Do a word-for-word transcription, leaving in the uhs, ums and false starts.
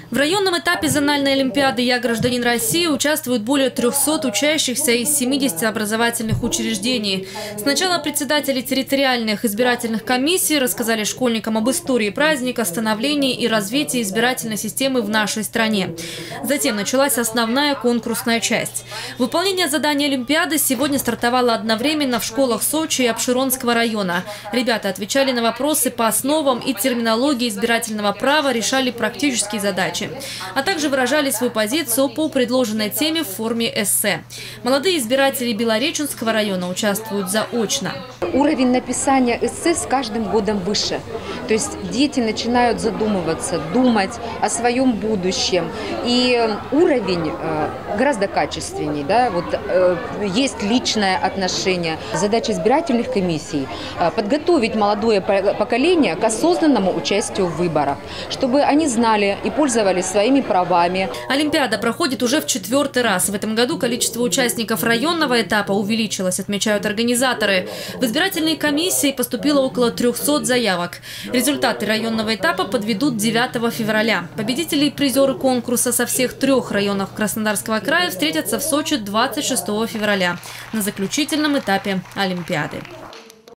В районном этапе зональной олимпиады «Я гражданин России» участвуют более трёхсот учащихся из семидесяти образовательных учреждений. Сначала председатели территориальных избирательных комиссий рассказали школьникам об истории праздника, становлении и развитии избирательной системы в нашей стране. Затем началась основная конкурсная часть. Выполнение заданий олимпиады сегодня стартовало одновременно в школах Сочи и Апшеронского района. Ребята отвечали на вопросы по основам и терминологии избирательного права, решали практические задачи, а также выражали свою позицию по предложенной теме в форме эссе. Молодые избиратели Белореченского района участвуют заочно. Уровень написания эссе с каждым годом выше. То есть дети начинают задумываться, думать о своем будущем. И уровень гораздо качественнее. Да? Вот, есть личное отношение. Задача избирательных комиссий – подготовить молодое поколение к осознанному участию в выборах, чтобы они знали и пользовались своими правами. Олимпиада проходит уже в четвертый раз. В этом году количество участников районного этапа увеличилось, отмечают организаторы. В избирательные комиссии поступило около трёхсот заявок. Результаты районного этапа подведут девятого февраля. Победители и призеры конкурса со всех трех районов Краснодарского края встретятся в Сочи двадцать шестого февраля на заключительном этапе Олимпиады.